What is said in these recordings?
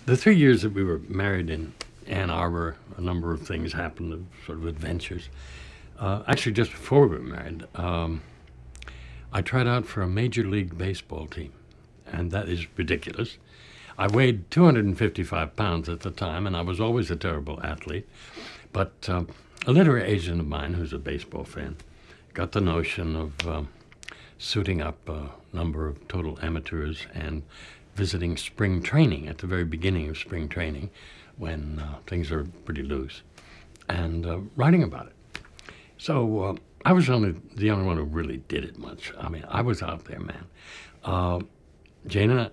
The 3 years that we were married in Ann Arbor, a number of things happened, sort of adventures. Actually, just before we were married, I tried out for a Major League Baseball team, and that is ridiculous. I weighed 255 pounds at the time, and I was always a terrible athlete. But a literary agent of mine, who's a baseball fan, got the notion of suiting up a number of total amateurs and visiting spring training at the very beginning of spring training when things are pretty loose, and writing about it. So I was the only one who really did it much. I mean, I was out there, man. Jane and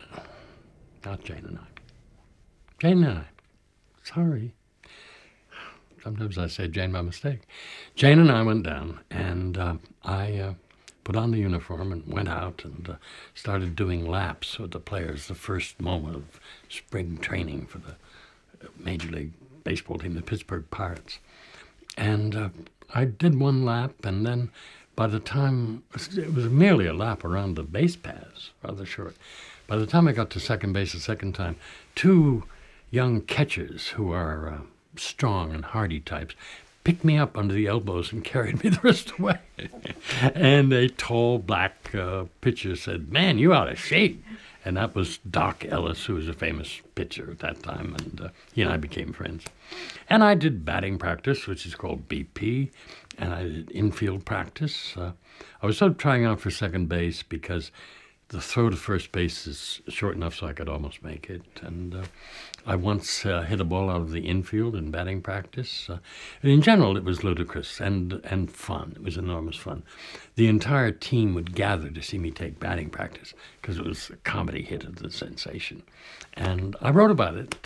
I. Sorry. Sometimes I say Jane by mistake. Jane and I went down, and I put on the uniform and went out and started doing laps with the players, the first moment of spring training for the Major League Baseball team, the Pittsburgh Pirates. And I did one lap, and then by the time, it was merely a lap around the base paths, rather short. By the time I got to second base the second time, two young catchers who are strong and hardy types picked me up under the elbows and carried me the rest of the way. And a tall black pitcher said, "Man, you out of shape." And that was Dock Ellis, who was a famous pitcher at that time, and he and I became friends. And I did batting practice, which is called BP, and I did infield practice. I was sort of trying out for second base because the throw to first base is short enough so I could almost make it. And I once hit a ball out of the infield in batting practice. In general, it was ludicrous and fun. It was enormous fun. The entire team would gather to see me take batting practice because it was a comedy hit of the sensation. And I wrote about it,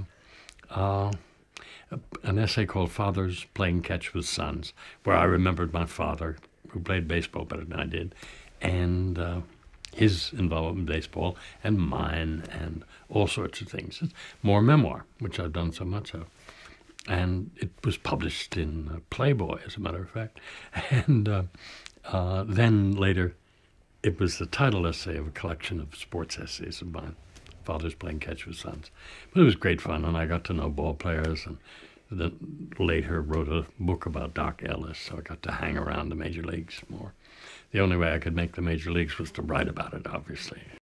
an essay called Fathers Playing Catch with Sons, where I remembered my father, who played baseball better than I did, and his involvement in baseball, and mine, and all sorts of things. It's more memoir, which I've done so much of. And it was published in Playboy, as a matter of fact. And then later, it was the title essay of a collection of sports essays of mine, Fathers Playing Catch with Sons. But it was great fun, and I got to know ball players, and then later wrote a book about Dock Ellis, so I got to hang around the major leagues more. The only way I could make the major leagues was to write about it, obviously.